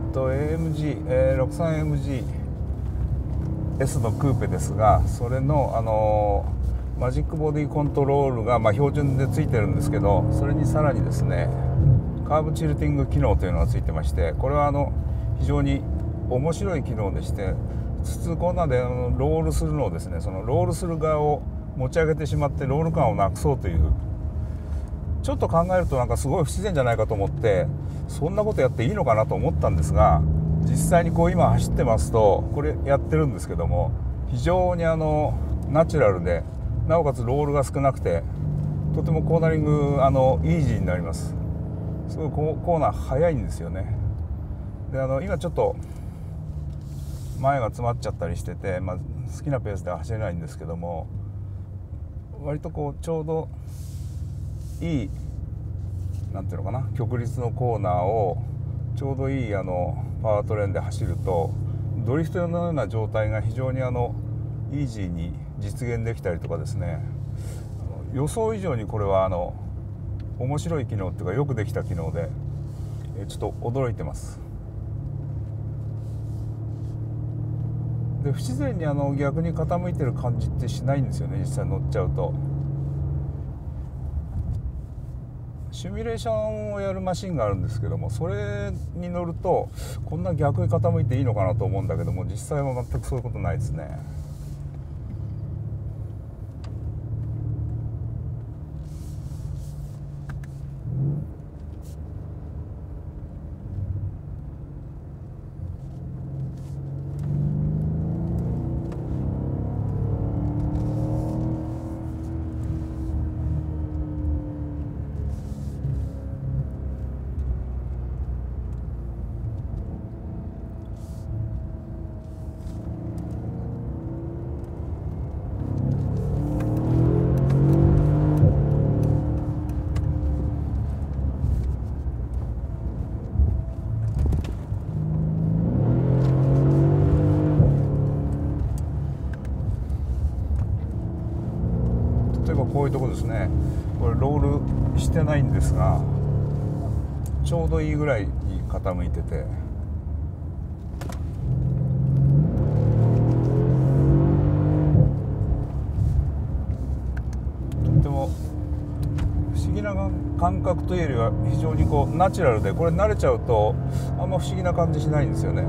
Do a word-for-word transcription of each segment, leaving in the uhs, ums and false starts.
ー、と エーエムジー、えー、ろくじゅうさんエムジーエス のクーペですが、それの、あのー、マジックボディコントロールが、まあ、標準でついてるんですけど、それにさらにですねカーブチルティング機能というのがついてまして、これはあの非常に面白い機能でして、普通こんなであのロールするのをですね、そのロールする側を持ち上げてしまってロール感をなくそうという、ちょっと考えるとなんかすごい不自然じゃないかと思って、そんなことやっていいのかなと思ったんですが、実際にこう今走ってますとこれやってるんですけども、非常にあのナチュラルで、なおかつロールが少なくて、とてもコーナリングあのイージーになります。すごいコーナー速いんですよね。であの今ちょっと前が詰まっちゃったりしてて、まあ、好きなペースでは走れないんですけども、割とこうちょうどいいなんていうのかな、曲率のコーナーをちょうどいいあのパワートレーンで走ると、ドリフトのような状態が非常にあのイージーに実現できたりとかですね、予想以上にこれはあの面白い機能っていうかよくできた機能で、ちょっと驚いてます。で不自然にあの逆に傾いてる感じってしないんですよね、実際乗っちゃうと。シミュレーションをやるマシンがあるんですけども、それに乗るとこんな逆に傾いていいのかなと思うんだけども、実際は全くそういうことないですね。例えばこういうとこですね、これロールしてないんですが、ちょうどいいぐらいに傾いてて、とっても不思議な感覚というよりは非常にこうナチュラルで、これ慣れちゃうとあんま不思議な感じしないんですよね。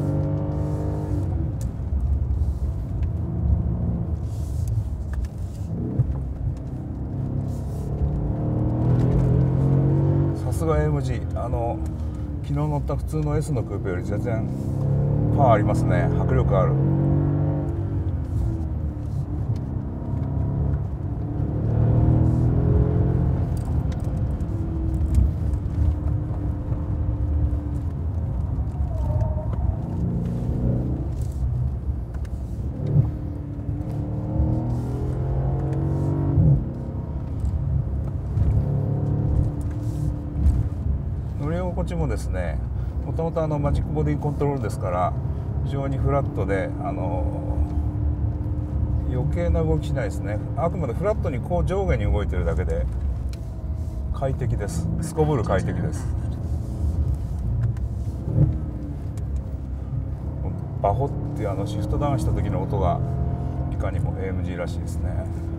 さすが エーエムジー、あの昨日乗った普通の エス のクーペより全然パワーありますね。迫力ある。乗り心地もですね、もともとあのマジックボディコントロールですから非常にフラットで、あの余計な動きしないですね。あくまでフラットにこう上下に動いてるだけで快適です。すこぶる快適です。バホっていうあのシフトダウンした時の音がいかにも エーエムジー らしいですね。